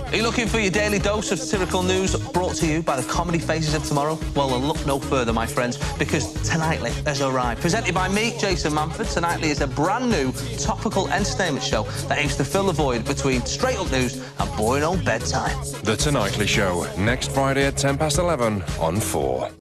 Are you looking for your daily dose of satirical news brought to you by the comedy faces of tomorrow? Well, then look no further, my friends, because Tonightly has arrived. Presented by me, Jason Manford, Tonightly is a brand-new topical entertainment show that aims to fill the void between straight-up news and boring old bedtime. The Tonightly Show, next Friday at 11:10 on 4.